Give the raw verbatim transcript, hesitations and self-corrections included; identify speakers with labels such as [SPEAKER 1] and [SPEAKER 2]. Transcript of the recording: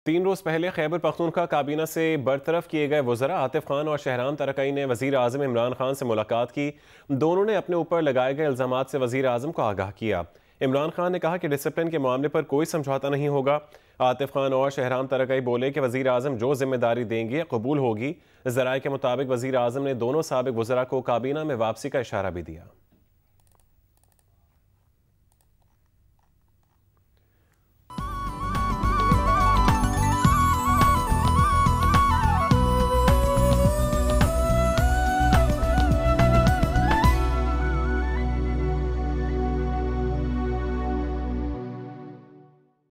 [SPEAKER 1] तीन रोज पहले खैबर पख्तूनख्वा काबीना से बरतरफ किए गए वज़रा आतिफ खान और शहराम तरकई ने वज़ीर आज़म इमरान खान से मुलाकात की। दोनों ने अपने ऊपर लगाए गए इल्ज़ामात से वज़ीर आज़म को आगाह किया। इमरान खान ने कहा कि डिसिप्लिन के मामले पर कोई समझौता नहीं होगा। आतिफ खान और शहराम तरकई बोले कि वज़ीर आज़म जो जिम्मेदारी देंगे कबूल होगी। ज़राए के मुताबिक वज़ीर आज़म ने दोनों साबिक वज़रा को काबीना में वापसी का इशारा भी दिया।